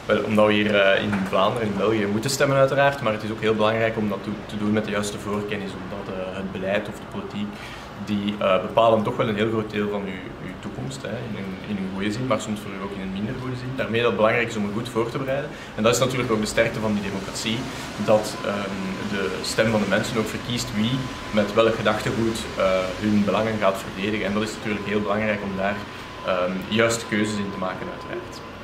Wel, omdat we hier in Vlaanderen, in België, moeten stemmen uiteraard, maar het is ook heel belangrijk om dat te doen met de juiste voorkennis, omdat het beleid of de politiek, die bepalen toch wel een heel groot deel van uw toekomst, hè, in een goede zin, maar soms voor u ook in een minder goede zin. Daarmee dat het belangrijk is om er goed voor te bereiden. En dat is natuurlijk ook de sterkte van die democratie, dat de stem van de mensen ook verkiest wie met welk gedachtegoed hun belangen gaat verdedigen. En dat is natuurlijk heel belangrijk om daar juiste keuzes in te maken, uiteraard.